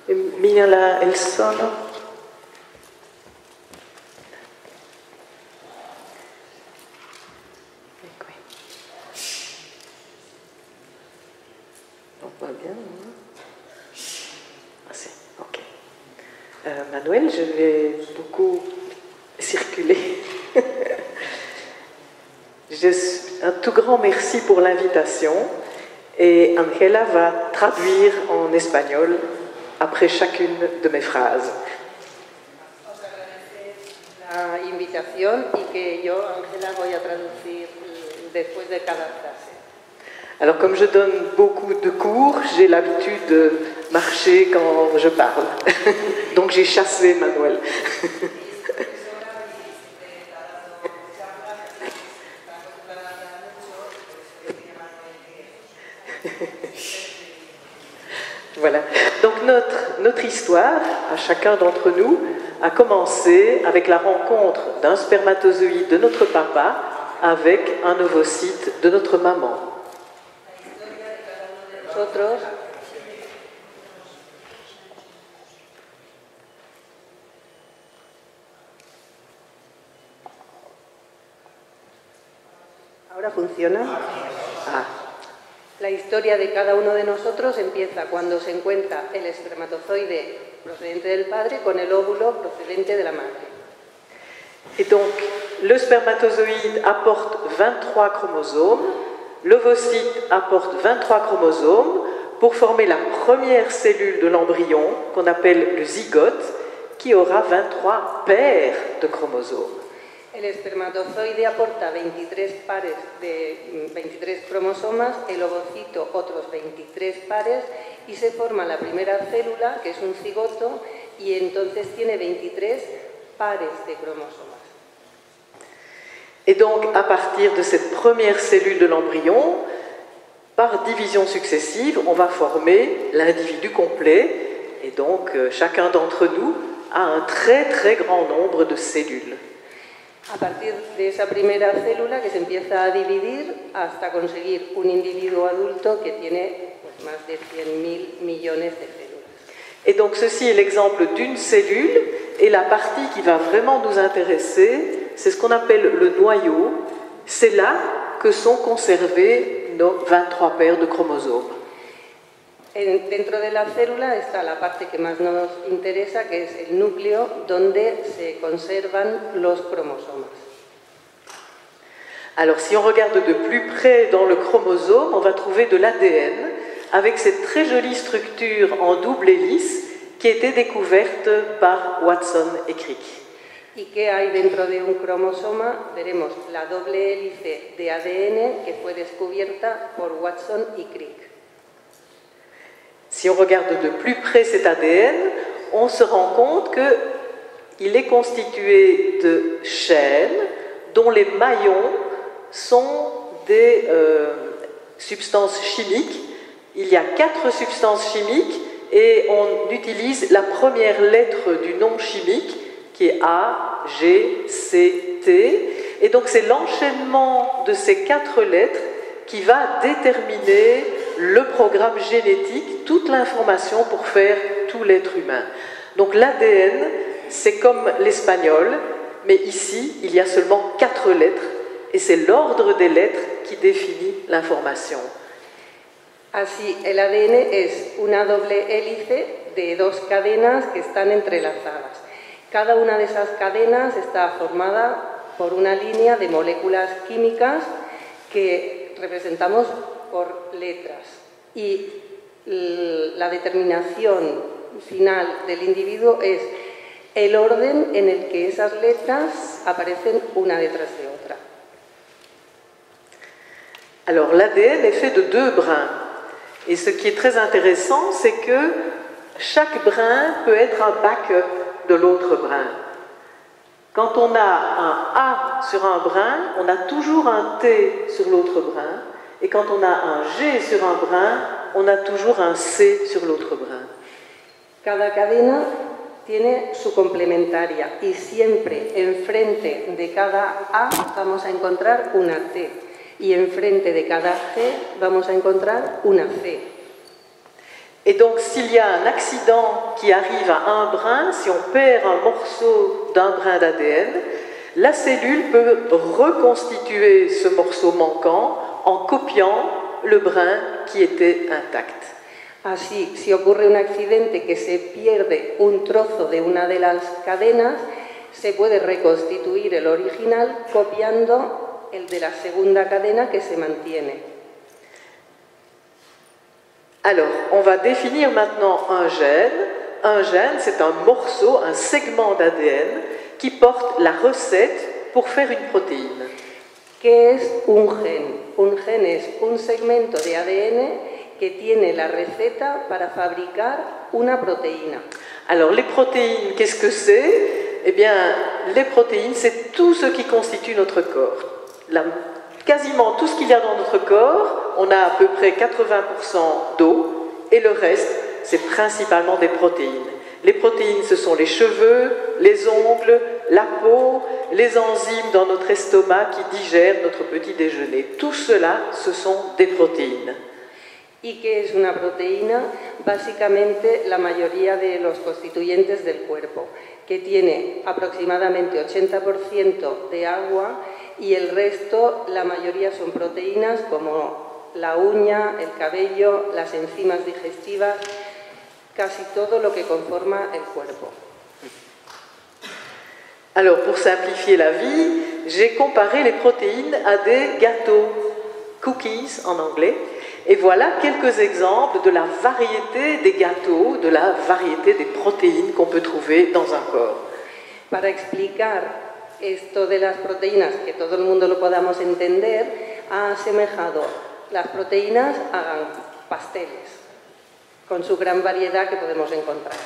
Mira el solo. On voit bien. Ah, si, ok. Manuel, je vais beaucoup circuler. Un tout grand merci pour l'invitation et Angela va traduire en espagnol après chacune de mes phrases. La invitación y que yo, Angela, voy a traducir después de cada frase. Alors comme je donne beaucoup de cours, j'ai l'habitude de marcher quand je parle. Donc j'ai chassé Manuel. Voilà. Donc notre histoire, à chacun d'entre nous, a commencé avec la rencontre d'un spermatozoïde de notre papa avec un ovocyte de notre maman. Nosotros ¿Ahora funciona? Ah. La historia de cada uno de nosotros empieza cuando se encuentra el espermatozoide procedente del padre con el óvulo procedente de la madre. Et donc, le spermatozoïde apporte 23 chromosomes, l'ovocyte apporte 23 chromosomes pour former la première cellule de l'embryon qu'on appelle le zygote, qui aura 23 paires de chromosomes. El espermatozoide aporta 23 pares de 23 cromosomas, el ovocito otros 23 pares y se forma la primera célula, que es un cigoto, y entonces tiene 23 pares de cromosomas. Et donc, à partir de cette première cellule de l'embryon, par division successive, on va former l'individu complet. Et donc, chacun d'entre nous a un très très grand nombre de cellules. A partir de esa primera célula que se empieza a dividir hasta conseguir un individuo adulto que tiene pues, más de 100.000 millones de células. Et donc ceci est l'exemple d'une cellule et la partie qui va vraiment nous intéresser, c'est ce qu'on appelle le noyau. C'est là que sont conservées nos 23 paires de chromosomes. Dentro de la célula está la parte que más nos interesa, que es el núcleo, donde se conservan los cromosomas. Alors, si on regarde de plus près dans le chromosome, on va trouver de l'ADN avec cette très jolie structure en double hélice qui a été découverte par Watson et Crick. ¿Y qué hay dentro de un cromosoma? Veremos la doble hélice de ADN que fue descubierta por Watson y Crick. Si on regarde de plus près cet ADN, on se rend compte qu'il est constitué de chaînes dont les maillons sont des substances chimiques. Il y a 4 substances chimiques et on utilise la première lettre du nom chimique qui est A, G, C, T. Et donc c'est l'enchaînement de ces 4 lettres qui va déterminer le programme génétique, toute l'information pour faire tout l'être humain. Donc l'ADN, c'est comme l'espagnol, mais ici, il y a seulement 4 lettres, et c'est l'ordre des lettres qui définit l'information. Así, el ADN es una doble hélice de 2 cadenas que están entrelazadas. Cada una de esas cadenas está formada por una línea de moléculas químicas que representamos por letras. Y la determinación final del individuo es el orden en el que esas letras aparecen una detrás de otra. Alors l'ADN est fait de 2 brins. Et ce qui est très intéressant, c'est que chaque brin peut être un backup de l'autre brin. Quand on a un A sur un brin, on a toujours un T sur l'autre brin. Et quand on a un G sur un brin, on a toujours un C sur l'autre brin. Cada cadena tiene su complementaria y siempre enfrente de cada A vamos a encontrar una T y enfrente de cada G vamos a encontrar una C. Et donc, s'il y a un accident qui arrive à un brin, si on perd un morceau d'un brin d'ADN, la cellule peut reconstituer ce morceau manquant en copiant le brin qui était intact. Así, si ocurre un accidente que se pierde un trozo de una de las cadenas, se puede reconstituir el original copiando el de la segunda cadena que se mantiene. Alors, on va définir maintenant un gène. Un gène, c'est un morceau, un segment d'ADN qui porte la recette pour faire une protéine. ¿Qué es un gen? Un gen es un segmento de ADN que tiene la receta para fabricar una proteína. Alors, les protéines, qu'est-ce que c'est? Eh bien, les protéines, c'est tout ce qui constitue notre corps. Quasiment tout ce qu'il y a dans notre corps, on a à peu près 80% d'eau, et le reste, c'est principalement des protéines. Les protéines, ce sont les cheveux, les ongles, la peau, les enzymes dans notre estomac qui digèrent notre petit déjeuner. Tout cela, ce sont des protéines. ¿Y qué es una proteína? Básicamente la mayoría de los constituyentes del cuerpo, que tiene aproximadamente 80% de agua y el resto, la mayoría son proteínas como la uña, el cabello, las enzimas digestivas, casi todo lo que conforma el cuerpo. Alors, pour simplifier la vie, j'ai comparé les protéines à des gâteaux, cookies en anglais, et voilà quelques exemples de la variété des gâteaux, de la variété des protéines qu'on peut trouver dans un corps. Para explicar esto de las proteínas, que todo el mundo lo podamos entender, ha asemejado las proteínas a pasteles, con su gran variedad que podemos encontrar.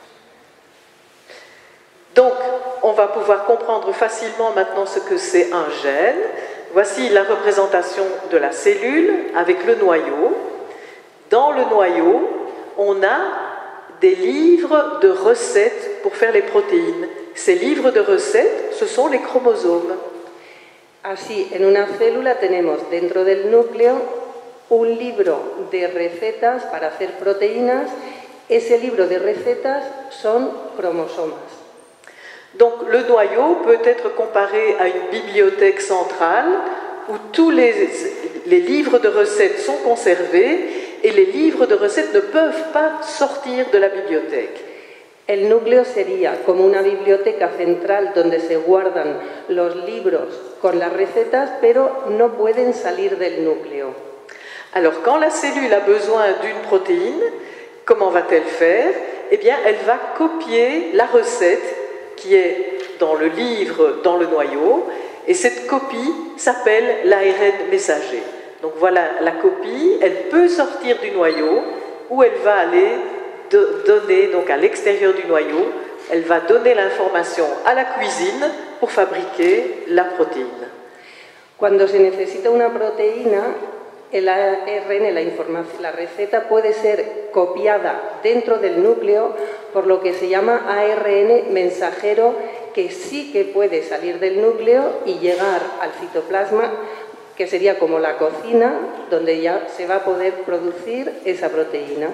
Donc, on va pouvoir comprendre facilement maintenant ce que c'est un gène. Voici la représentation de la cellule avec le noyau. Dans le noyau, on a des livres de recettes pour faire les protéines. Ces livres de recettes, ce sont les chromosomes. Así, en una célula tenemos dentro del núcleo un libro de recetas para hacer proteínas. Ese libro de recetas son cromosomas. Donc le noyau peut être comparé à une bibliothèque centrale où tous les livres de recettes sont conservés et les livres de recettes ne peuvent pas sortir de la bibliothèque. El núcleo sería como una biblioteca central donde se guardan los libros con las recetas, pero no pueden salir del núcleo. Alors quand la cellule a besoin d'une protéine, comment va-t-elle faire? Eh bien, elle va copier la recette qui est dans le livre, dans le noyau, et cette copie s'appelle l'ARN messager. Donc voilà la copie, elle peut sortir du noyau, où elle va aller donner, donc à l'extérieur du noyau, elle va donner l'information à la cuisine pour fabriquer la protéine. Cuando se necesita una proteína, el ARN, la receta puede ser copiada dentro del núcleo, por lo que se llama ARN mensajero, que sí que puede salir del núcleo y llegar al citoplasma, que sería como la cocina, donde ya se va a poder producir esa proteína.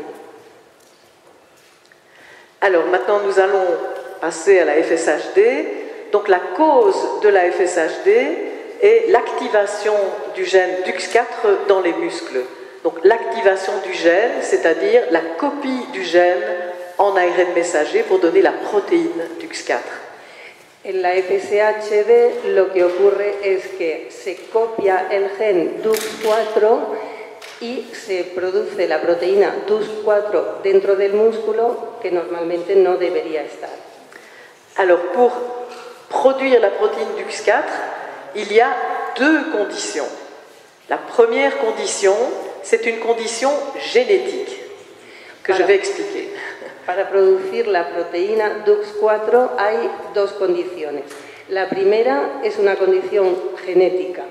Alors maintenant nous allons passer à la FSHD. Donc la cause de la FSHD est l'activation du gène DUX4 dans les muscles. Donc l'activation du gène, c'est-à-dire la copie du gène en ARN messager pour donner la protéine DUX4. En la FSHD lo que ocurre es que se copia el gen DUX4 y se produce la proteína DUX4 dentro del músculo que normalmente no debería estar. Alors pour produire la protéine DUX4, il y a deux conditions. La première condition, c'est une condition génétique que je vais expliquer. Para producir la proteína DUX4 hay dos condiciones. La primera es una condición genética.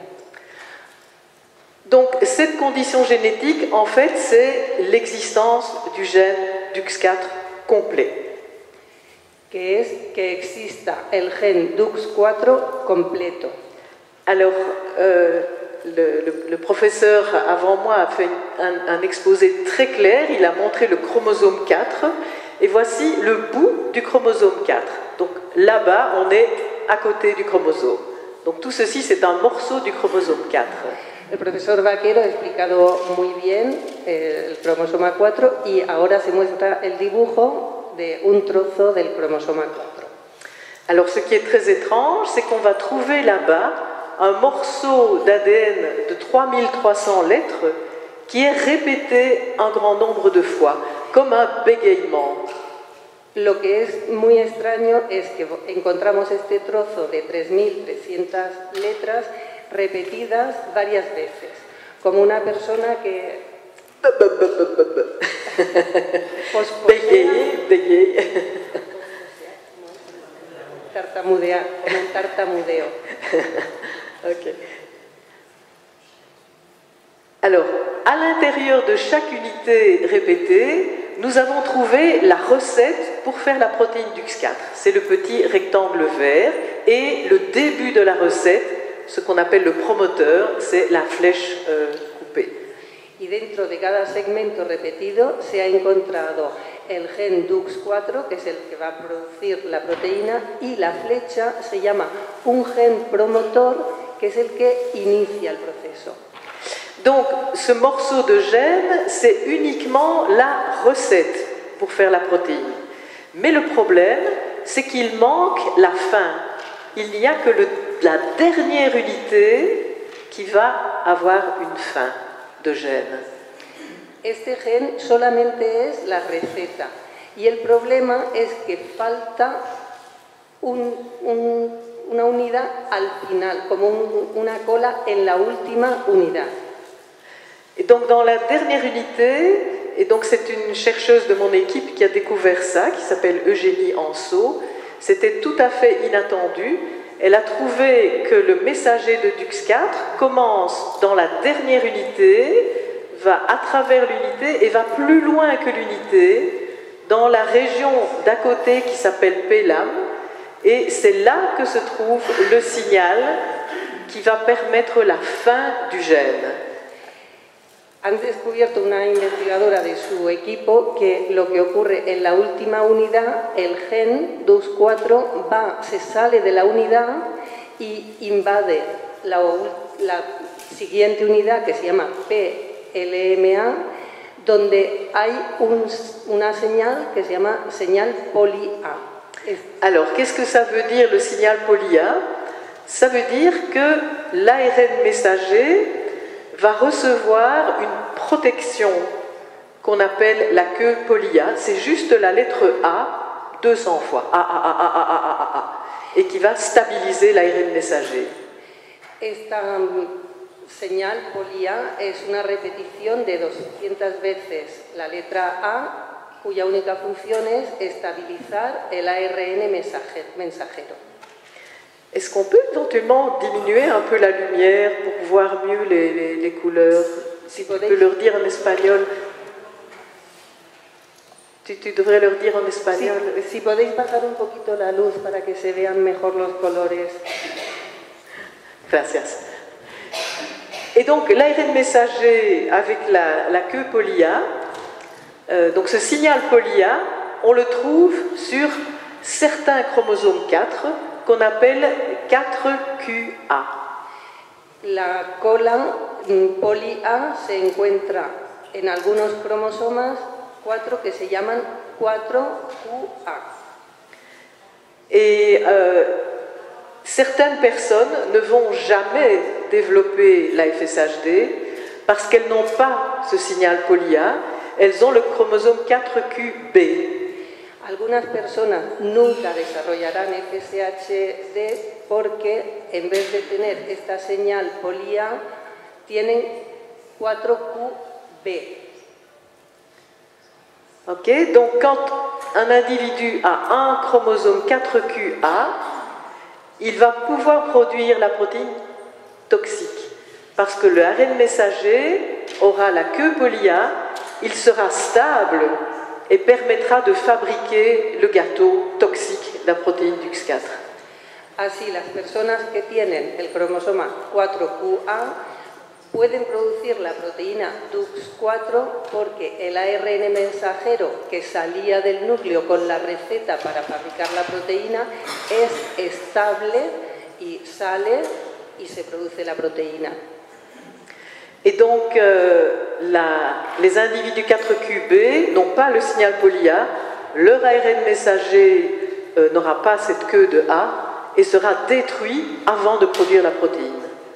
Donc cette condition génétique, en fait, c'est l'existence du gène DUX4 complet. Que es que exista el gen DUX4 completo. Alors, le professeur avant moi a fait un exposé très clair, il a montré le chromosome 4, et voici le bout du chromosome 4. Donc là-bas, on est à côté du chromosome. Donc tout ceci, c'est un morceau du chromosome 4. El profesor Vaquero ha explicado muy bien el cromosoma 4 y ahora se muestra el dibujo de un trozo del cromosoma 4. Alors ce qui est très étrange, c'est qu'on va trouver là-bas un morceau d'ADN de 3300 lettres qui est répété un grand nombre de fois, comme un bégaiement. Lo que es muy extraño es que encontramos este trozo de 3300 letras repetidas varias veces, como una persona que Bégayer. tartamudear, como un tartamudeo. Ok. Alors, à l'intérieur de chaque unité répétée, nous avons trouvé la recette pour faire la protéine DUX4. C'est le petit rectangle vert et le début de la recette, ce qu'on appelle le promoteur, c'est la flèche coupée. Y dentro de cada segmento repetido se ha encontrado el gen DUX4, que es el que va a producir la proteína, y la flecha se llama un gen promotor, que es el que inicia el proceso. Donc, ce morceau de gène, c'est uniquement la recette pour faire la protéine. Mais le problème, c'est qu'il manque la fin. Il n'y a que la dernière unité qui va avoir une fin de gène. Este gen solamente es la receta y el problema es que falta una unidad al final, como una cola en la última unidad. Et donc dans la dernière unité, et donc c'est une chercheuse de mon équipe qui a découvert ça, qui s'appelle Eugénie Anceau, c'était tout à fait inattendu. Elle a trouvé que le messager de DUX4 commence dans la dernière unité, va à travers l'unité et va plus loin que l'unité, dans la région d'à côté qui s'appelle PELAM, et c'est là que se trouve le signal qui va permettre la fin du gène. Han descubierto una investigadora de su equipo que lo que ocurre en la última unidad, el gen DUX4 se sale de la unidad y invade la siguiente unidad que se llama PLMA, donde hay una señal que se llama señal poly-A. Alors, qu'est-ce que ça veut dire le signal poly-A? Ça veut dire que l'ARN messager va recevoir une protection qu'on appelle la queue poly-A. C'est juste la lettre A 200 fois, A, et qui va stabiliser l'ARN messager. Esta señal poly-A es una repetición de 200 veces la letra A, cuya única función es estabilizar el ARN mensajero. Est-ce qu'on peut éventuellement diminuer un peu la lumière pour voir mieux les couleurs? Si tu peux leur dire en espagnol. Tu devrais leur dire en espagnol. Si podéis bajar un poquito la luz para que se vean mejor los colores. Gracias. Et donc l'ARN messager avec la queue poly-A, donc ce signal poly-A, on le trouve sur certains chromosomes 4 qu'on appelle 4QA. La cola poly-A se encuentra en algunos cromosomas 4 que se llaman 4QA. Et certaines personnes ne vont jamais développer la FSHD parce qu'elles n'ont pas ce signal poly-A, elles ont le chromosome 4QB. Algunas personas nunca desarrollarán FSHD porque en vez de tener esta señal poly-A tienen 4QB. Ok, donc quand un individu a un chromosome 4QA, il va pouvoir produire la protéine toxique parce que le ARN messager aura la queue poly-A, il sera stable et permettra de fabriquer le gâteau toxique de la protéine DUX4. Así, las personas que tienen el cromosoma 4QA pueden producir la proteína DUX4 porque el ARN mensajero que salía del núcleo con la receta para fabricar la proteína es estable y sale y se produce la proteína. Et donc, les individus 4QB n'ont pas le signal poly-A, leur ARN messager n'aura pas cette queue de A et sera détruit avant de produire la protéine.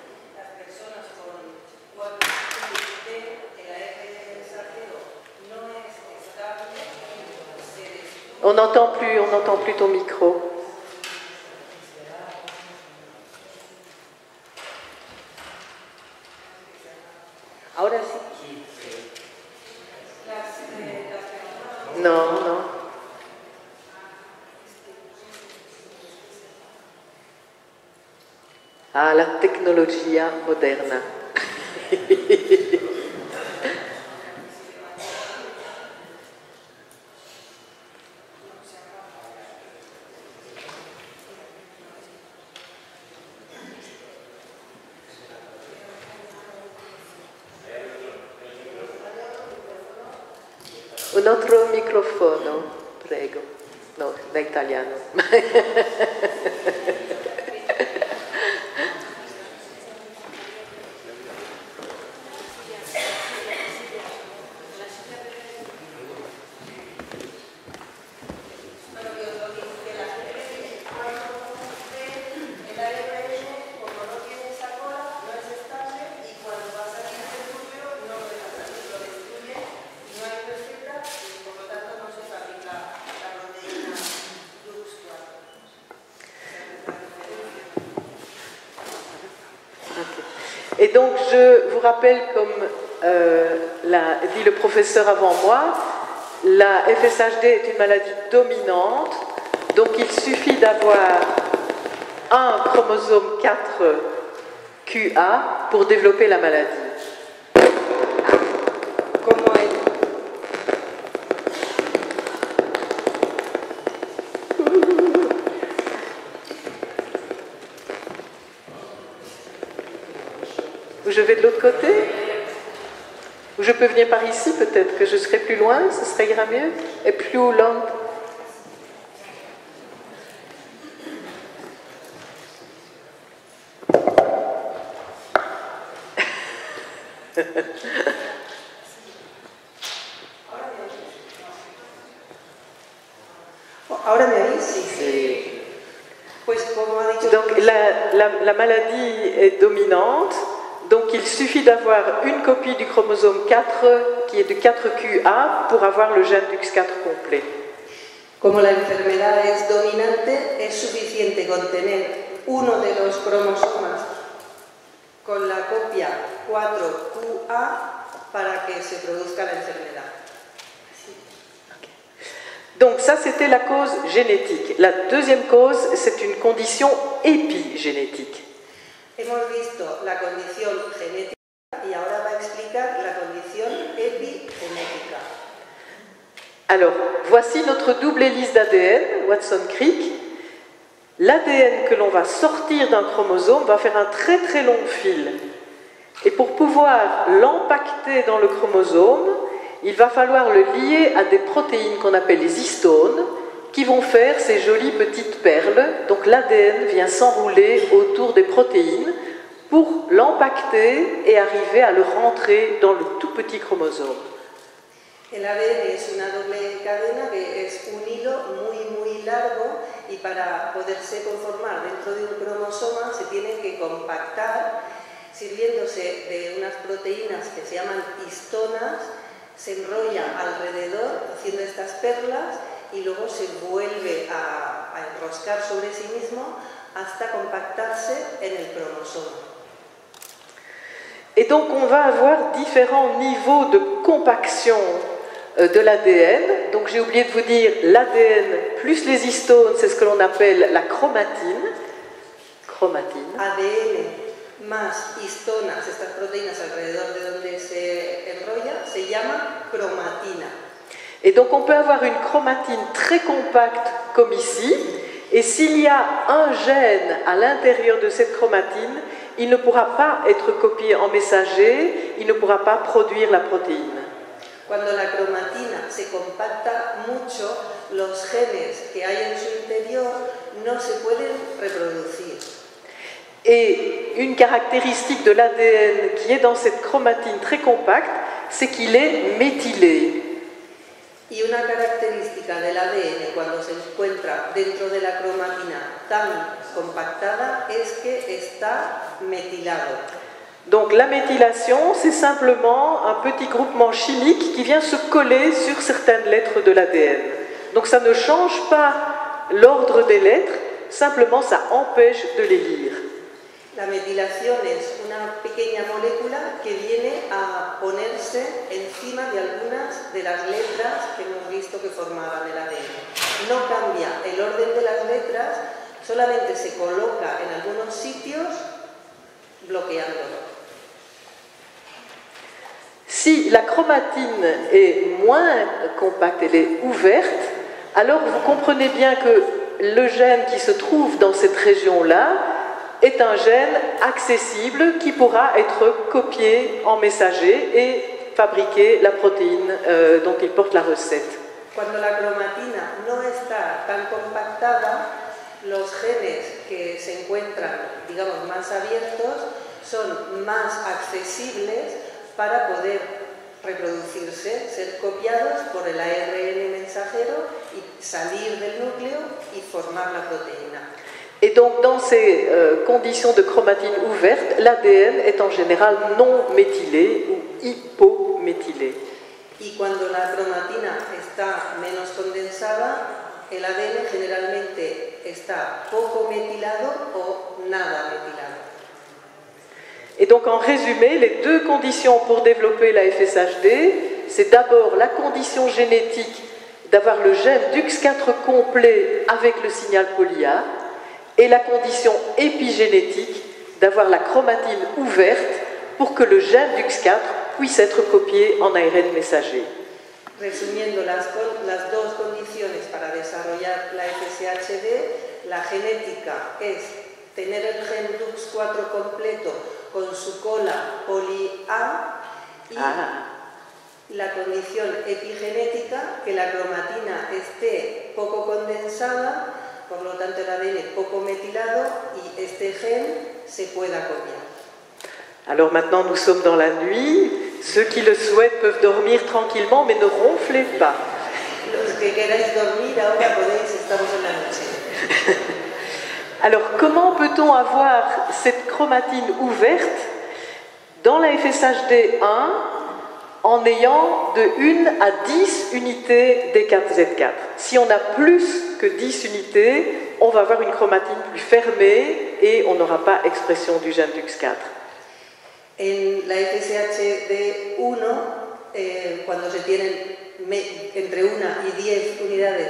On n'entend plus ton micro. Ahora sí. Non, non. Ah, la tecnologia moderna. Un altro microfono, prego. No, da italiano. Et donc, je vous rappelle, comme l'a dit le professeur avant moi, la FSHD est une maladie dominante, donc il suffit d'avoir un chromosome 4QA pour développer la maladie. Je vais de l'autre côté? Ou je peux venir par ici peut-être, que je serai plus loin, ce serait ira mieux? Et plus lent. Ahora me oís? Sí. Pues como ha dicho. Donc la maladie est dominante. Donc il suffit d'avoir une copie du chromosome 4 qui est de 4QA pour avoir le gène DUX4 complet. Como la enfermedad es dominante, es suficiente con tener uno de los cromosomas con la copia 4QA para que se produzca la enfermedad. Donc ça c'était la cause génétique. La deuxième cause, c'est une condition épigénétique. Hemos visto la condición genética y ahora va a explicar la condición epigénética. Alors, voici notre double hélice d'ADN, Watson-Crick. L'ADN que l'on va sortir d'un chromosome va faire un très très long fil. Et pour pouvoir l'empacter dans le chromosome, il va falloir le lier à des protéines qu'on appelle les histones, qui vont faire ces jolies petites perles. Donc l'ADN vient s'enrouler autour des protéines pour l'empacter et arriver à le rentrer dans le tout petit chromosome. El ADN es una doble cadena que es un hilo muy largo y para poderse conformar dentro de un cromosoma se tiene que compactar sirviéndose de unas proteínas que se llaman histonas, se enrolla alrededor haciendo estas perlas y luego se vuelve a enroscar sobre sí mismo hasta compactarse en el cromosoma. Et donc on va avoir différents niveaux de compaction de l'ADN. Donc j'ai oublié de vous dire, l'ADN plus les histones, c'est ce que l'on appelle la chromatine. ADN más histonas, estas proteínas alrededor de donde se enrolla, se llama cromatina. Et donc on peut avoir une chromatine très compacte comme ici, et s'il y a un gène à l'intérieur de cette chromatine, il ne pourra pas être copié en messager, il ne pourra pas produire la protéine. Cuando la cromatina se compacta mucho, los genes que hay en su interior no se pueden reproducir. Et une caractéristique de l'ADN qui est dans cette chromatine très compacte, c'est qu'il est méthylé. Y una característica del ADN cuando se encuentra dentro de la cromatina tan compactada es que está metilado. Donc la méthylation, c'est simplement un petit groupement chimique qui vient se coller sur certaines lettres de l'ADN. Donc ça ne change pas l'ordre des lettres, simplement ça empêche de les lire. La metilación es una pequeña molécula que viene a ponerse encima de algunas de las letras que hemos visto que formaban el ADN. No cambia el orden de las letras, solamente se coloca en algunos sitios bloqueándolo. Si la chromatine est moins compacte, elle est ouverte, alors vous comprenez bien que le gène qui se trouve dans cette région-là est un gène accessible qui pourra être copié en messager et fabriquer la protéine dont il porte la recette. Cuando la cromatina no está tan compactada, los genes que se encuentran, digamos, más abiertos son más accesibles para poder reproducirse, ser copiados por el ARN mensajero y salir del núcleo y formar la proteína. Et donc, dans ces conditions de chromatine ouverte, l'ADN est en général non méthylé ou hypométhylé. Y cuando la cromatina está menos condensada, el ADN generalmente está poco metilado o nada metilado. Et donc, en résumé, les deux conditions pour développer la FSHD, c'est d'abord la condition génétique d'avoir le gène DUX4 complet avec le signal poly-A, et la condition épigénétique d'avoir la chromatine ouverte pour que le gène DUX4 puisse être copié en ARN messager. Resumiendo las dos condiciones para desarrollar la FSHD, la genética es tener el gen DUX4 completo con su cola poly-A y la condición epigenética, que la cromatina esté poco condensada, por lo tanto el ADN poco metilado y este gen se pueda copiar. Alors maintenant nous sommes dans la nuit, ceux qui le souhaitent peuvent dormir tranquillement mais ne ronflez pas. Los que queráis dormir ahora podéis, estamos en la noche. Alors comment peut-on avoir cette chromatine ouverte dans la FSHD 1 en ayant de 1 à 10 unités D4Z4. Si on a plus que 10 unités, on va avoir une chromatine plus fermée et on n'aura pas expression du gène DUX4. En la FSHD1, cuando se tienen entre 1 y 10 unidades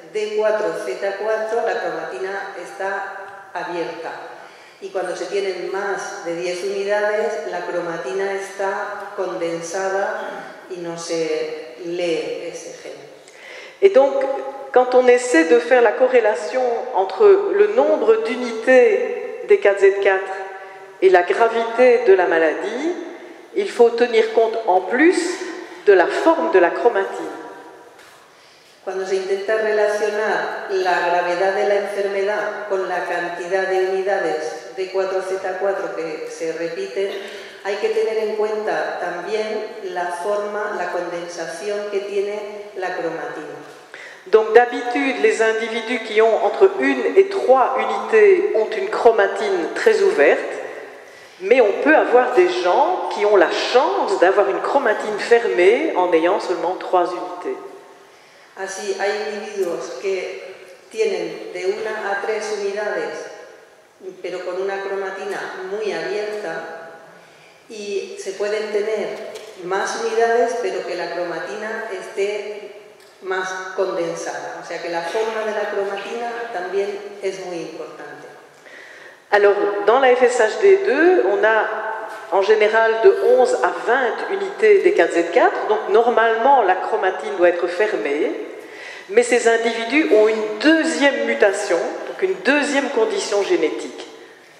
D4Z4, la cromatina está abierta. Y cuando se tienen más de 10 unidades, la cromatina está condensada y no se lee ese gen. Et donc, quand on essaie de faire la corrélation entre le nombre d'unités des 4Z4 et la gravité de la maladie, il faut tenir compte en plus de la forme de la chromatine. Cuando se intenta relacionar la gravedad de la enfermedad con la cantidad de unidades de 4Z4 que se repiten, hay que tener en cuenta también la forma, la condensación que tiene la cromatina. Donc d'habitude, les individus qui ont entre 1 et 3 unités ont une chromatine très ouverte, mais on peut avoir des gens qui ont la chance d'avoir une chromatine fermée en ayant seulement 3 unités. Así, hay individuos que tienen de 1 a 3 unidades, pero con una cromatina muy abierta, y se pueden tener más unidades, pero que la cromatina esté más condensada. O sea que la forma de la cromatina también es muy importante. Alors, dans la FSHD2, on a en général de 11 à 20 unités des 4Z4, donc normalement la chromatine doit être fermée, mais ces individus ont une deuxième mutation, donc une deuxième condition génétique.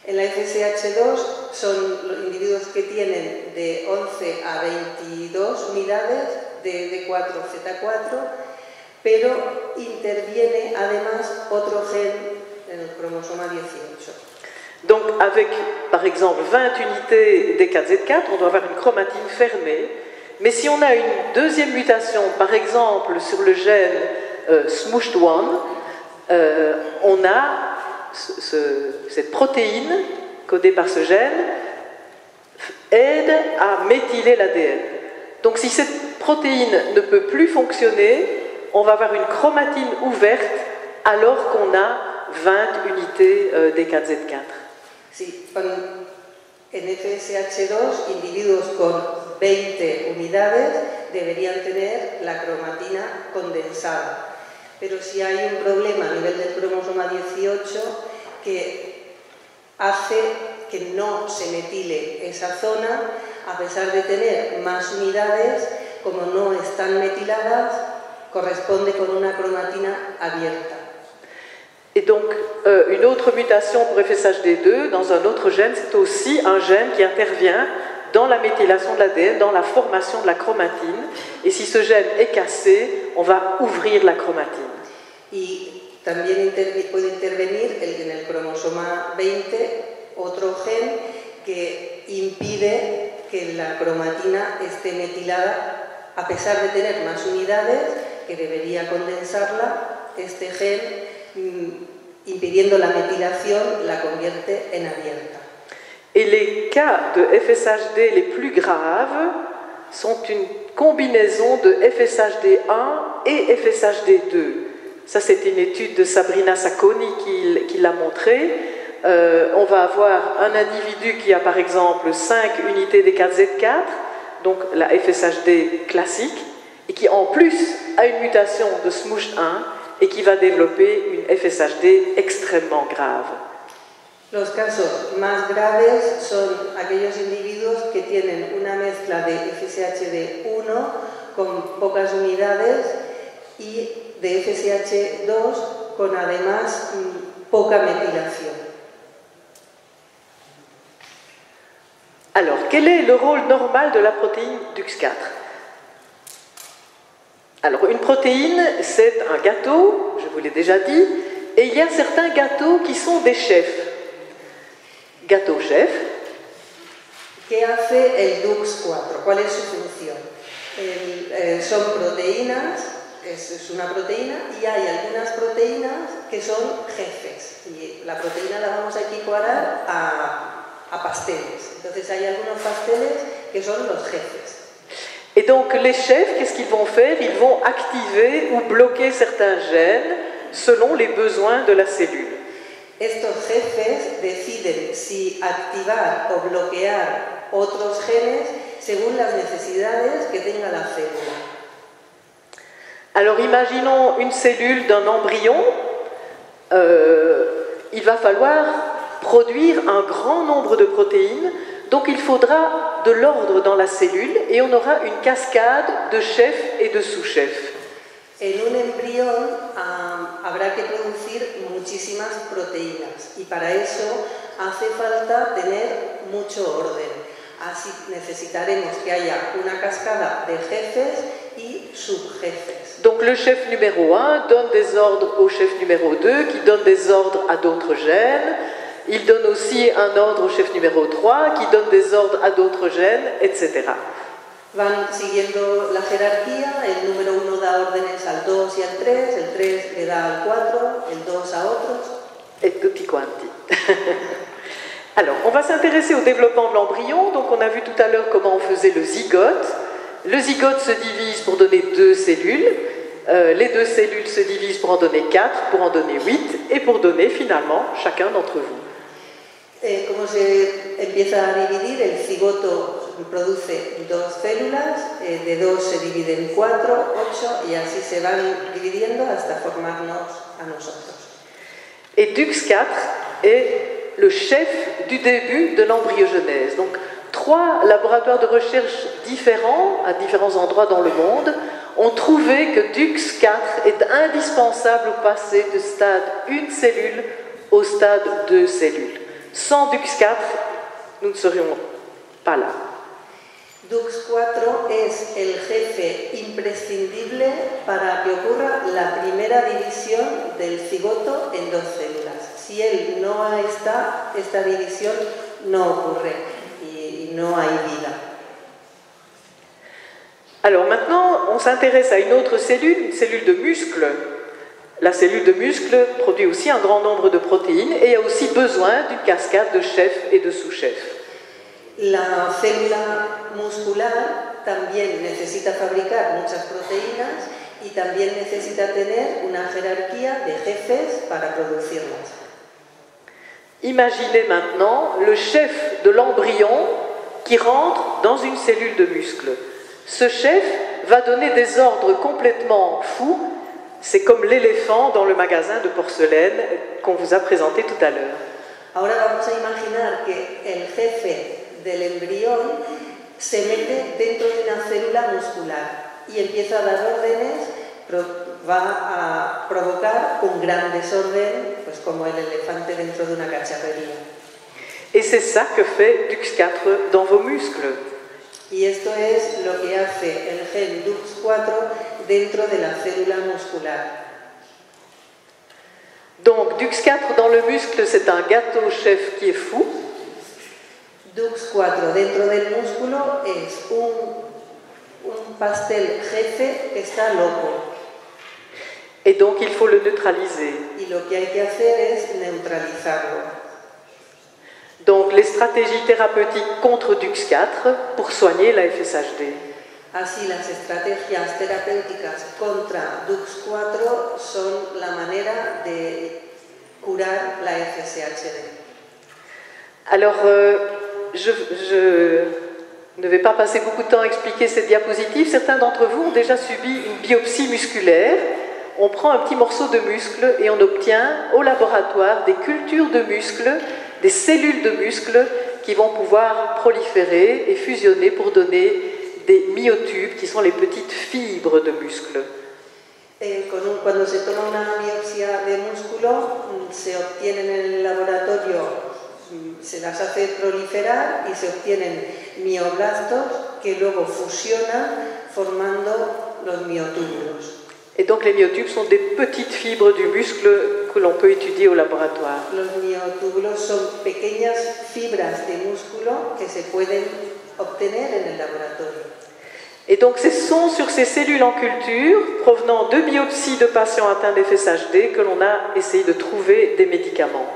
En la FSH2 son los individuos que tienen de 11 a 22 unidades de D4Z4, pero interviene además otro gen en el cromosoma 18. Donc avec par exemple 20 unités D4Z4, on doit avoir une chromatine fermée, mais si on a une deuxième mutation, par exemple sur le gène SMUSH1, on a cette protéine codée par ce gène aide à méthyler l'ADN. Donc si cette protéine ne peut plus fonctionner, on va avoir une chromatine ouverte alors qu'on a 20 unités D4Z4. Sí, en FSH2 individuos con 20 unidades deberían tener la cromatina condensada. Pero si hay un problema a nivel del cromosoma 18 que hace que no se metile esa zona, a pesar de tener más unidades, como no están metiladas, corresponde con una cromatina abierta. Et donc, une autre mutation pour FSHD2 dans un autre gène, c'est aussi un gène qui intervient dans la méthylation de l'ADN, dans la formation de la chromatine. Et si ce gène est cassé, on va ouvrir la chromatine. Y también puede intervenir en el cromosoma 20 otro gen que impide que la cromatina esté metilada, a pesar de tener más unidades, que debería condensarla. Este gen, impidiendo la metilación, la convierte en abierta. Et les cas de FSHD les plus graves sont une combinaison de FSHD1 et FSHD2. Ça, c'était une étude de Sabrina Sacconi qui l'a montré. On va avoir un individu qui a par exemple 5 unités D4Z4, donc la FSHD classique, et qui en plus a une mutation de SMUSH1 et qui va développer une FSHD extrêmement grave. Los casos más graves son aquellos individuos que tienen una mezcla de FSHD1 con pocas unidades y de FSH2 con además poca metilación. Alors, quel est le rôle normal de la protéine DUX4? Alors, une protéine, c'est un gâteau, je vous l'ai déjà dit, et il y a certains gâteaux qui sont des chefs. Gâteau chef. ¿Qué hace el DUX4? ¿Cuál es su función? Son proteínas, es una proteína, y hay algunas proteínas que son jefes. Y la proteína la vamos a equiparar a pasteles. Entonces hay algunos pasteles que son los jefes. Et donc les chefs, qu'est-ce qu'ils vont faire? Ils vont activer ou bloquer certains gènes selon les besoins de la cellule. Estos jefes deciden si activar o bloquear otros genes según las necesidades que tenga la célula. Alors imaginons une cellule d'un embryon, il va falloir produire un grand nombre de protéines, donc il faudra de l'ordre dans la cellule et on aura une cascade de chefs et de sous-chefs. En un embrión habrá que producir muchísimas proteínas y para eso hace falta tener mucho orden. Así necesitaremos que haya una cascada de jefes y subjefes. Donc le chef numéro 1 donne des ordres au chef numéro 2 qui donne des ordres à d'autres gènes. Il donne aussi un ordre au chef numéro 3 qui donne des ordres à d'autres gènes, etc. Van siguiendo la jerarquía, el número 1 da órdenes al 2 y al 3, el 3 le da al 4, el 2 a otros. Et tutti quanti. Alors, on va s'intéresser au développement de l'embryon. Donc, on a vu tout à l'heure comment on faisait le zygote. Le zygote se divise pour donner 2 cellules. Les 2 cellules se divisent pour en donner 4, pour en donner 8 et pour donner finalement chacun d'entre vous. Como se empieza a dividir, el cigoto produce 2 células, de 2 se dividen 4, 8 y así se van dividiendo hasta formarnos a nosotros. Et DUX4 est le chef du début de l'embryogenèse. Donc 3 laboratoires de recherche différents, à différents endroits dans le monde, ont trouvé que DUX4 est indispensable au passé du stade 1 cellule au stade 2 cellules. Sans DUX4, nous ne serions pas là. DUX4 es el jefe imprescindible para que ocurra la primera división del cigoto en dos células. Si él no está, esta división no ocurre y no hay vida. Alors maintenant, on s'intéresse à une autre cellule, une cellule de muscle. La cellule de muscle produit aussi un grand nombre de protéines et a aussi besoin d'une cascade de chefs et de sous-chefs. La célula muscular también necesita fabricar muchas proteínas y también necesita tener una jerarquía de jefes para producirlas. Imaginez maintenant le chef de l'embryon qui rentre dans une cellule de muscle. Ce chef va donner des ordres complètement fous. C'est comme l'éléphant dans le magasin de porcelaine qu'on vous a présenté tout à l'heure. Ahora vamos a imaginar que el jefe del embrión se mete dentro de una célula muscular y empieza a dar órdenes, va a provocar un gran desorden, pues como el elefante dentro de una cacharrería. Et c'est ça que fait DUX4 dans vos muscles. Y esto es lo que hace el gen DUX4 dentro de la célula muscular. Donc DUX4 dans le muscle, c'est un gâteau chef qui est fou. DUX4 dentro del músculo es un pastel jefe que está loco. Et donc il faut le neutraliser. Y lo que hay que hacer es neutralizarlo. Donc les stratégies thérapeutiques contre DUX4 pour soigner la FSHD. Así, las estrategias terapéuticas contra DUX4 son la manera de curar la FSHD. Alors, je ne vais pas passer beaucoup de temps à expliquer cette diapositive. Certains d'entre vous ont déjà subi une biopsie musculaire. On prend un petit morceau de muscle et on obtient au laboratoire des cultures de muscles, des cellules de muscles qui vont pouvoir proliférer et fusionner pour donner des myotubes qui sont les petites fibres de muscles. Cuando se toma una biopsia de músculo, se obtienen en el laboratorio, se las hace proliferar y se obtienen mioblastos que luego fusionan formando los miotúbulos. Et donc les myotubes sont des petites fibres du muscle que l'on peut étudier au laboratoire. Los miotúbulos son pequeñas fibras de músculo que se pueden obtener en el laboratorio. Et donc ce sont sur ces cellules en culture, provenant de biopsies de patients atteints d'FSHD, que l'on a essayé de trouver des médicaments.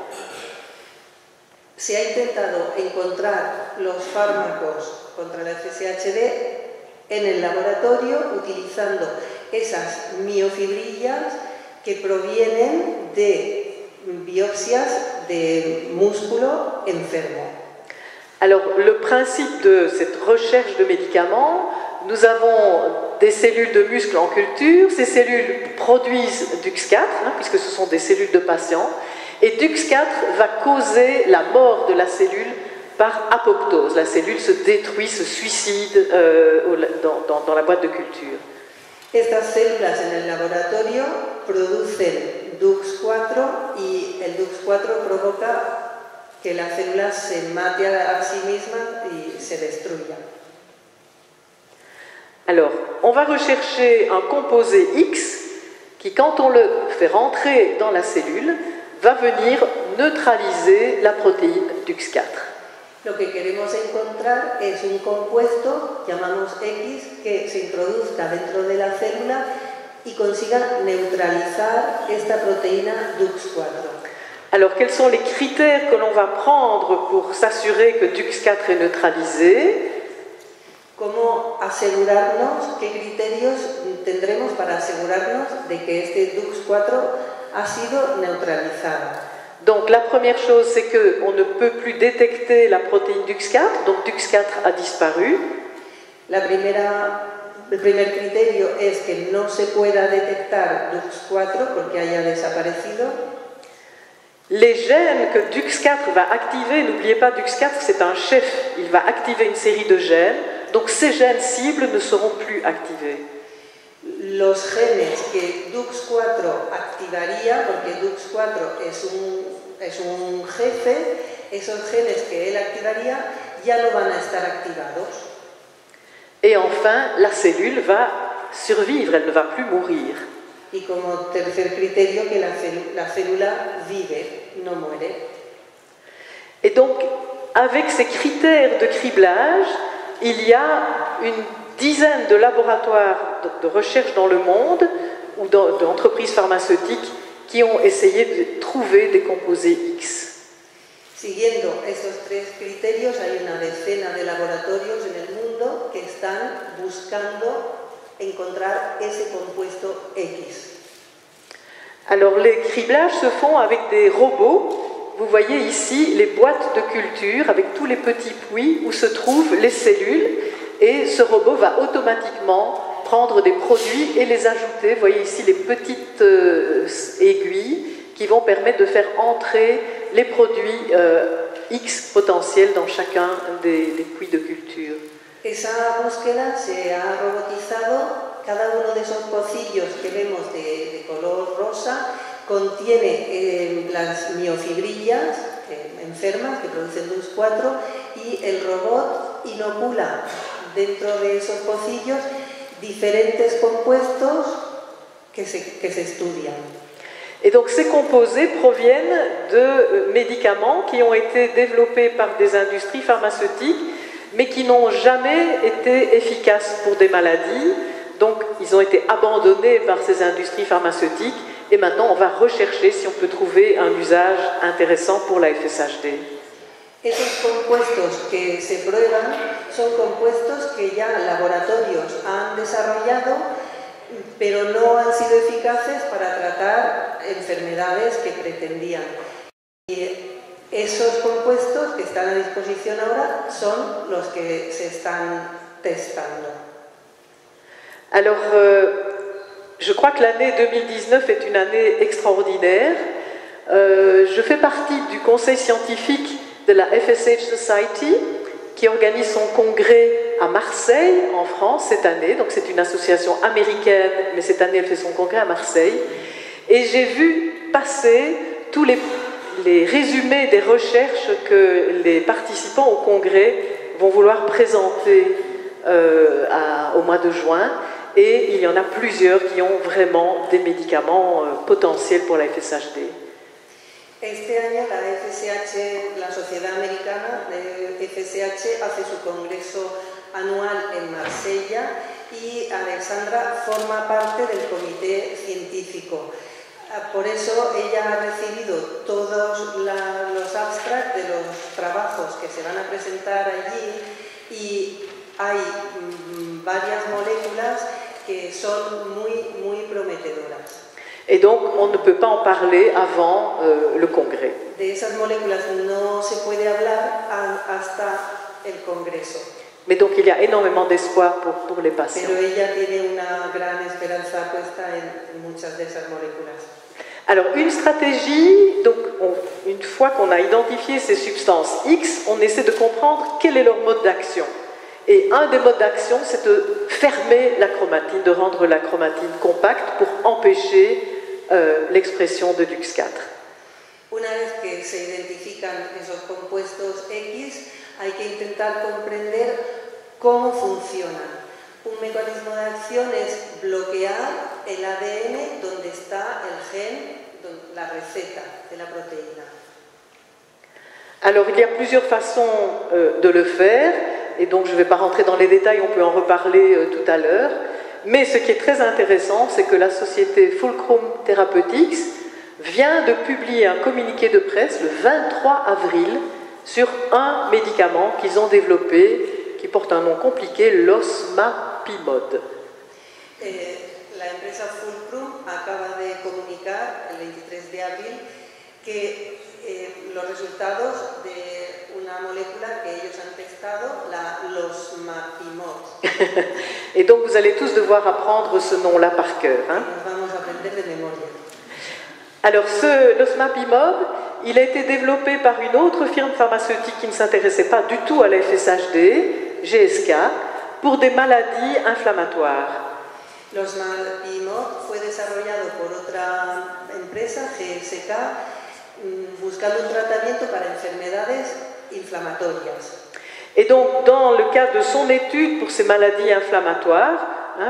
Se ha intentado encontrar los fármacos contra la FSHD en el laboratorio utilizando esas miofibrillas que provienen de biopsias de músculo enfermo. Alors, le principe de cette recherche de médicaments, nous avons des cellules de muscles en culture. Ces cellules produisent DUX4, puisque ce sont des cellules de patients, et DUX4 va causer la mort de la cellule par apoptose. La cellule se détruit, se suicide dans la boîte de culture. Estas células en el laboratorio producen DUX4 y el DUX4 provoca que la célula se mate a sí misma y se destruya. Alors, on va rechercher un composé X qui, quand on le fait rentrer dans la cellule, va venir neutraliser la protéine DUX4. Lo que queremos encontrar es un compuesto, llamamos X, que se introduzca dentro de la célula y consiga neutralizar esta proteína DUX4. Alors, quels sont les critères que l'on va prendre pour s'assurer que DUX4 est neutralisé? ¿Cómo asegurarnos, qué criterios tendremos para asegurarnos de que este DUX4 ha sido neutralizado? Donc, la première chose, c'est qu'on ne peut plus détecter la protéine DUX4, donc DUX4 a disparu. El primer criterio es que no se pueda detectar DUX4 porque haya desaparecido. Les gènes que DUX4 va activer, n'oubliez pas, DUX4 c'est un chef, il va activer une série de gènes, donc ces gènes cibles ne seront plus activés. Los genes que DUX4 activaría, porque DUX4 es un jefe, esos genes que él activaría ya no van a estar activados. Et enfin, la cellule va survivre, elle ne va plus mourir. Y como tercer criterio, que la célula vive, no muere. Et donc, avec ces critères de criblage, il y a une dizaine de laboratoires de recherche dans le monde ou d'entreprises pharmaceutiques qui ont essayé de trouver des composés X. Siguiendo esos tres criterios, hay una decena de laboratorios en el mundo que están buscando encontrar ese compuesto X. Alors, les criblages se font avec des robots. Vous voyez ici les boîtes de culture avec tous les petits puits où se trouvent les cellules. Et ce robot va automatiquement prendre des produits et les ajouter. Vous voyez ici les petites aiguilles qui vont permettre de faire entrer les produits X potentiels dans chacun des puits de culture. Esa búsqueda se ha robotizado. Cada uno de esos pocillos que vemos de color rosa contiene las miofibrillas enfermas que producen DUS4 y el robot inocula dentro de esos pocillos diferentes compuestos que se estudian. Et donc ces composés proviennent de médicaments qui ont été développés par des industries pharmaceutiques, mais qui n'ont jamais été efficaces pour des maladies. Donc ils ont été abandonnés par ces industries pharmaceutiques et maintenant on va rechercher si on peut trouver un usage intéressant pour la FSHD. Esos compuestos que se prueban son compuestos que ya laboratorios han desarrollado, pero no han sido eficaces para tratar enfermedades que pretendían. Y esos compuestos que están a disposición ahora son los que se están testando. Alors, je crois que l'année 2019 est une année extraordinaire. Je fais partie du conseil scientifique de la FSH Society qui organise son congrès à Marseille, en France, cette année. Donc c'est une association américaine, mais cette année elle fait son congrès à Marseille. Et j'ai vu passer tous les résumés des recherches que les participants au congrès vont vouloir présenter au mois de juin. Et il y en a plusieurs qui ont vraiment des médicaments potentiels pour la FSHD. Este año la FSH, la Sociedad Americana de FSH, hace su congreso anual en Marsella y Alexandra forma parte del comité científico. Por eso ella ha recibido todos los abstracts de los trabajos que se van a presentar allí y hay varias moléculas que son muy prometedoras. Et donc, on ne peut pas en parler avant le congrès. De esas moléculas no se puede hablar hasta el congreso. Mais donc, il y a énormément d'espoir pour les patients. Pero ella tiene una gran esperanza puesta en muchas de esas moléculas. Alors, une stratégie, donc, une fois qu'on a identifié ces substances X, on essaie de comprendre quel est leur mode d'action. Et un des modes d'action, c'est de fermer la chromatine, de rendre la chromatine compacte pour empêcher l'expression de DUX4. Una vez que se identifican esos compuestos X, hay que intentar comprender cómo funcionan. Un mecanismo de acción es bloquear el ADN donde está el gen, la receta de la protéine. Alors, il y a plusieurs façons de le faire, et donc je ne vais pas rentrer dans les détails, on peut en reparler tout à l'heure. Mais ce qui est très intéressant, c'est que la société Fulcrum Therapeutics vient de publier un communiqué de presse le 23 avril sur un médicament qu'ils ont développé, qui porte un nom compliqué, l'osmapimod. La empresa Fulcrum acaba de comunicar el 23 de abril que los resultados de una molécula que ellos han testado, l'osmapimod. Et donc vous allez tous devoir apprendre ce nom-là par cœur. Hein? Nos vamos a aprender de memoria. Alors l'osmapimod, il a été développé par une autre firme pharmaceutique qui ne s'intéressait pas du tout à la FSHD, GSK, pour des maladies inflammatoires. L'osmapimod fue desarrollado por otra empresa, GSK, buscando un tratamiento para enfermedades enfermedades inflamatorias. Et donc, dans le cadre de son étude pour ces maladies inflammatoires,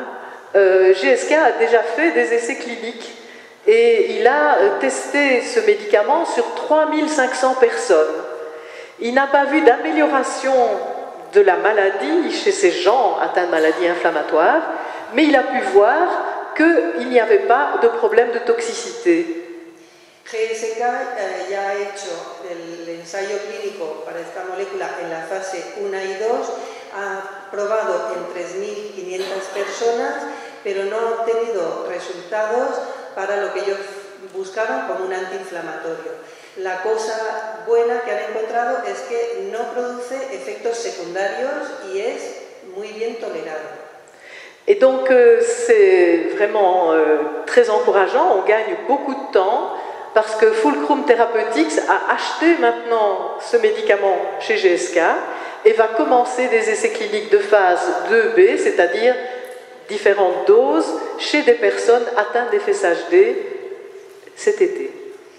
GSK a déjà fait des essais cliniques et il a testé ce médicament sur 3500 personnes. Il n'a pas vu d'amélioration de la maladie chez ces gens atteints de maladies inflammatoires, mais il a pu voir qu'il n'y avait pas de problème de toxicité. GSK ya ha hecho el ensayo clínico para esta molécula en la fase 1 y 2, ha probado en 3.500 personas, pero no ha obtenido resultados para lo que ellos buscaban como un antiinflamatorio. La cosa buena que han encontrado es que no produce efectos secundarios y es muy bien tolerado. Et donc c'est vraiment très encourageant, on gagne beaucoup de temps parce que Fulcrum Therapeutics a acheté maintenant ce médicament chez GSK et va commencer des essais cliniques de phase 2B, c'est-à-dire différentes doses chez des personnes atteintes d'FSHD cet été.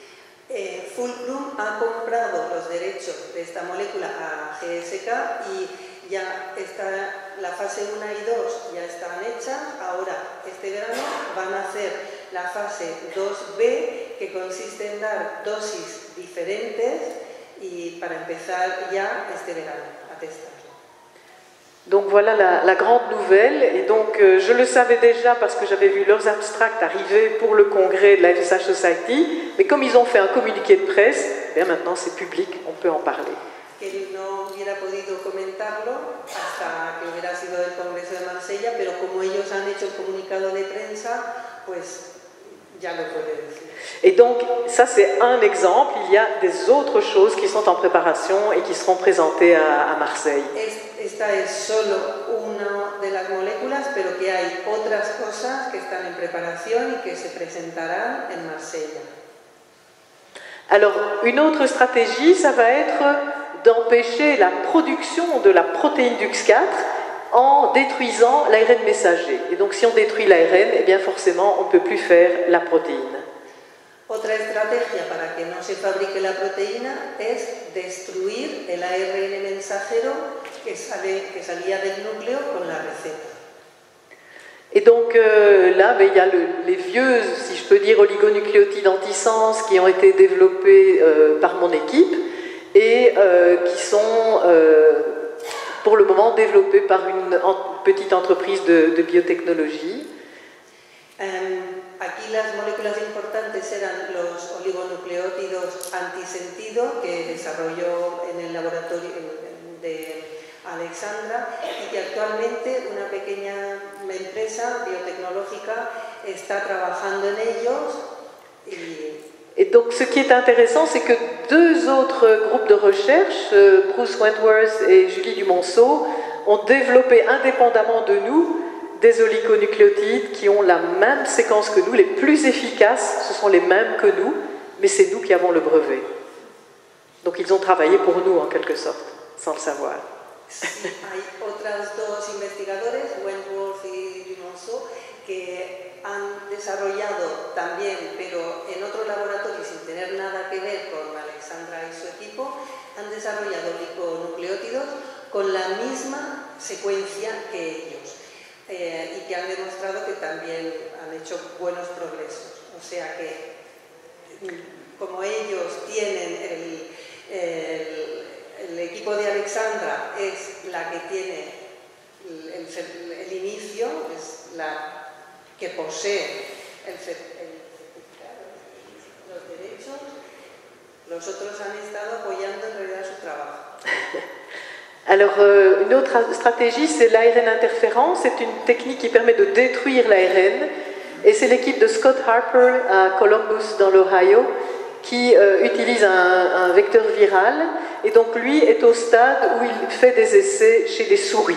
Fulcrum ha comprado los derechos de esta molécula a GSK y ya está, la fase 1 y 2 ya están hechas. Ahora, este verano, van a hacer la fase 2B, que consiste en dar dosis diferentes y para empezar ya este verano a testar. Donc voilà la grande nouvelle, et donc je le savais déjà parce que j'avais vu leurs abstracts arriver pour le congrès de la FSH Society, mais comme ils ont fait un communiqué de presse, bien maintenant c'est public, on peut en parler. Que no hubiera podido comentarlo hasta que hubiera sido el Congreso de Marsella, pero como ellos han hecho el comunicado de prensa, pues ya lo puede decir. Et donc ça c'est un exemple, il y a des autres choses qui sont en préparation et qui seront présentées à Marseille. Esta es solo una de las moléculas, pero que hay otras cosas que están en preparación y que se presentarán en Marsella. Alors, une autre stratégie, ça va être d'empêcher la production de la protéine DUX4 en détruisant l'ARN messager. Et donc, si on détruit l'ARN, eh bien forcément, on ne peut plus faire la protéine. Otra estrategia para que no se fabrique la proteína es destruir el ARN mensajero que salía del núcleo con la receta. Et donc là, il y a les vieux, si je peux dire, oligonucléotides antisens qui ont été développés par mon équipe et qui sont pour le moment développés par une petite entreprise de biotechnologie. Aquí las moléculas importantes eran los oligonucleótidos antisentido que desarrolló en el laboratorio de Alexandra y que actualmente una pequeña empresa biotecnológica está trabajando en ellos. Et donc ce qui est intéressant, c'est que deux autres groupes de recherche, Bruce Wentworth et Julie Dumonceau, ont développé indépendamment de nous des oligonucléotides qui ont la même séquence que nous, les plus efficaces, ce sont les mêmes que nous, mais c'est nous qui avons le brevet. Donc ils ont travaillé pour nous en quelque sorte, sans le savoir. Sí, hay otras dos investigadores, Wentworth y Dumonceau, que han desarrollado también, pero en otro laboratorio sin tener nada que ver con Alexandra y su equipo, han desarrollado oligonucleótidos con la misma secuencia que ellos. Y que han demostrado que también han hecho buenos progresos. O sea que, como ellos tienen el equipo de Alexandra es la que tiene el inicio, es la que posee los derechos, los otros han estado apoyando en realidad su trabajo. Alors, une autre stratégie, c'est l'ARN interférence. C'est une technique qui permet de détruire l'ARN. Et c'est l'équipe de Scott Harper à Columbus, dans l'Ohio, qui utilise un vecteur viral. Et donc, lui est au stade où il fait des essais chez des souris.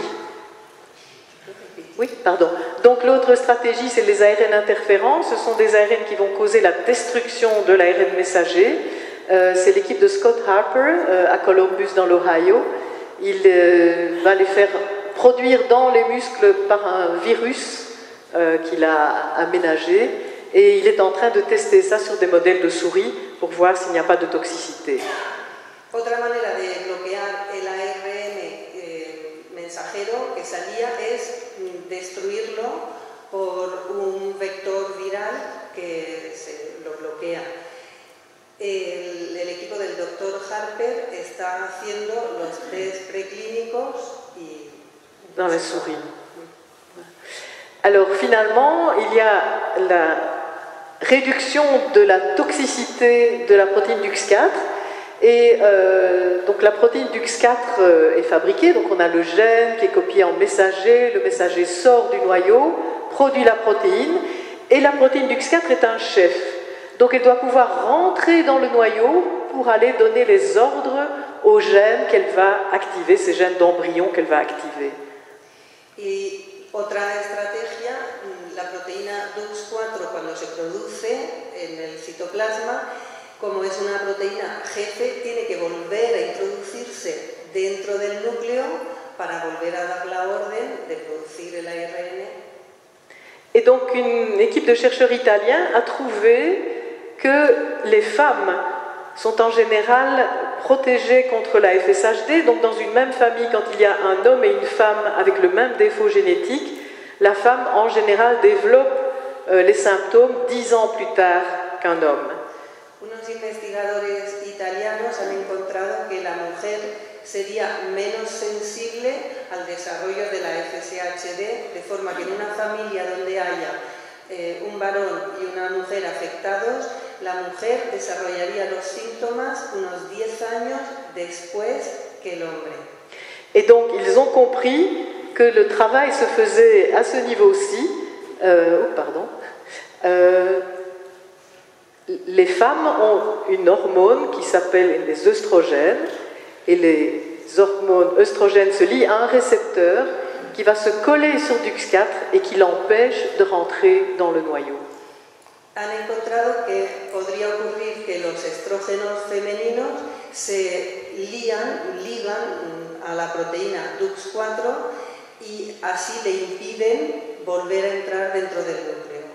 Oui, pardon. Donc, l'autre stratégie, c'est les ARN interférences. Ce sont des ARN qui vont causer la destruction de l'ARN messager. C'est l'équipe de Scott Harper à Columbus, dans l'Ohio. Il va les faire produire dans les muscles par un virus qu'il a aménagé et il est en train de tester ça sur des modèles de souris pour voir s'il n'y a pas de toxicité. Otra por un vector viral que lo bloquea. El equipo del doctor Harper está haciendo los test preclínicos y... dans la souris. Alors finalement, il y a la réduction de la toxicité de la protéine DUX4 et donc la protéine DUX4 est fabriquée, donc on a le gène qui est copié en messager, le messager sort du noyau, produit la protéine et la protéine DUX4 est un chef. Donc elle doit pouvoir rentrer dans le noyau pour aller donner les ordres aux gènes qu'elle va activer, ces gènes d'embryon qu'elle va activer. Y otra estrategia, la proteína DUX4 cuando se produce en el citoplasma, como es una proteína jefe, tiene que volver a introducirse dentro del núcleo para volver a dar la orden de producir el ARN. Et donc une équipe de chercheurs italiens a trouvé que les femmes sont en général protégées contre la FSHD. Donc dans une même famille, quand il y a un homme et une femme avec le même défaut génétique, la femme en général développe les symptômes 10 ans plus tard qu'un homme. Unos investigadores italianos han encontrado que la mujer sería menos sensible al desarrollo de la FSHD, de forma que en una familia donde haya un varón y una mujer afectados, la mujer desarrollaría los síntomas unos 10 años después que el hombre. Et donc ils ont compris que le travail se faisait à ce niveau-ci. Les femmes ont une hormone qui s'appelle les œstrogènes et les hormones œstrogènes se lient à un récepteur qui va se coller sur DUX4 et qui l'empêche de rentrer dans le noyau. Han encontrado que podría ocurrir que los estrógenos femeninos se ligan a la proteína DUX4 y así le impiden volver a entrar dentro del núcleo.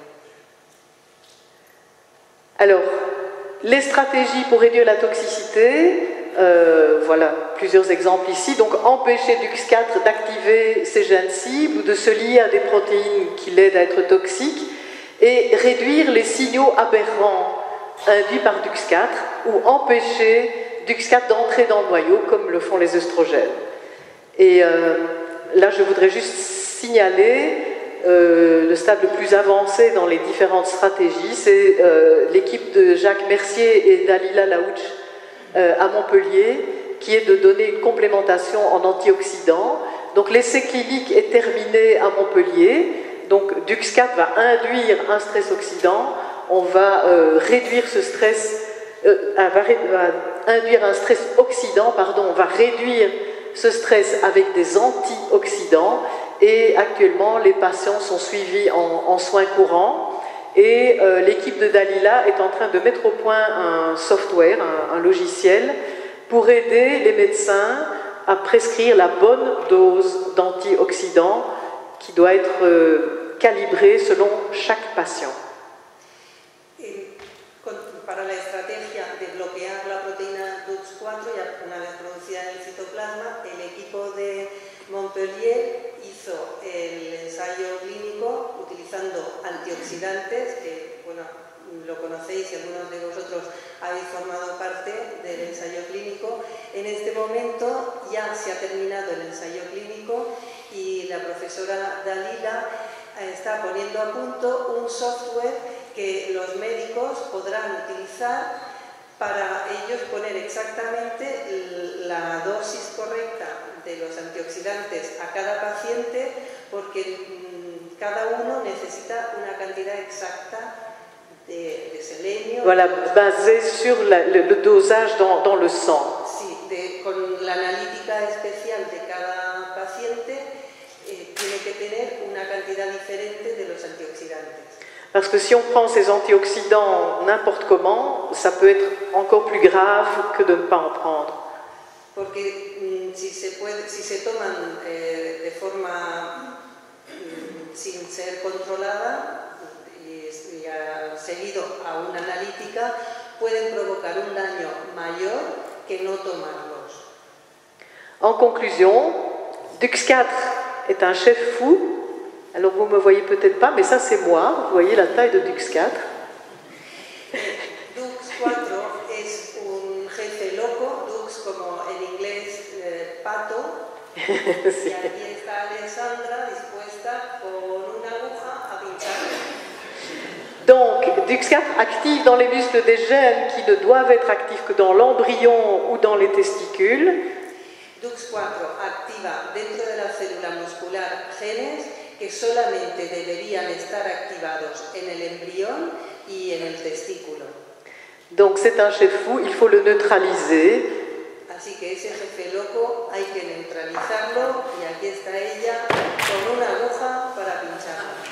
Alors, les stratégies pour réduire la toxicité, voilà plusieurs exemples ici. Donc, empêcher DUX4 d'activer ses gènes cibles ou de se lier à des protéines qui l'aident à être toxiques et réduire les signaux aberrants induits par DUX4 ou empêcher DUX4 d'entrer dans le noyau comme le font les œstrogènes. Et là, je voudrais juste signaler le stade le plus avancé dans les différentes stratégies. C'est l'équipe de Jacques Mercier et Dalila Laouch à Montpellier, qui est de donner une complémentation en antioxydants. Donc l'essai clinique est terminé à Montpellier. Donc DUX4 va induire un stress oxydant. On va réduire ce stress, va induire un stress oxydant, pardon. On va réduire ce stress avec des antioxydants. Et actuellement, les patients sont suivis en soins courants. Et l'équipe de Dalila est en train de mettre au point un software, un logiciel, pour aider les médecins à prescrire la bonne dose d'antioxydants qui doit être calibrée selon chaque patient. Para la estrategia de bloquear la proteína DUX4, ya una vez producida en el citoplasma, el equipo de Montpellier hizo el ensayo clínico utilizando antioxidantes, que bueno, lo conocéis y algunos de vosotros habéis formado parte del ensayo clínico. En este momento ya se ha terminado el ensayo clínico y la profesora Dalila está poniendo a punto un software que los médicos podrán utilizar para ellos poner exactamente la dosis correcta de los antioxidantes a cada paciente, porque cada uno necesita una cantidad exacta de selenio. Voilà, basé sur le dosage dans le sang. Sí, con la analítica especial de cada paciente tiene que tener una cantidad diferente de los antioxidantes. Parce que si on prend ces antioxydants n'importe comment, ça peut être encore plus grave que de ne pas en prendre. Porque si se toman de forma sin ser controlada y seguido a una analítica, pueden provocar un daño mayor que no tomarlos. En conclusion, DUX4 est un chef fou Alors vous ne me voyez peut-être pas, mais ça c'est moi. Vous voyez la taille de Dux4. Dux4 es un jefe loco, Dux como en inglés pato. Sí. Y aquí está Alessandra dispuesta con una aguja a pinchar. Donc, Dux4 active dans les muscles des gènes qui ne doivent être actifs que dans l'embryon ou dans les testicules. Dux4 activa dentro de la célula muscular genes que solamente deberían estar activados en el embrión y en el testículo. Donc c'est un chef fou, il faut le neutraliser. Así que ese jefe loco hay que neutralizarlo y aquí está ella con una aguja para pincharlo.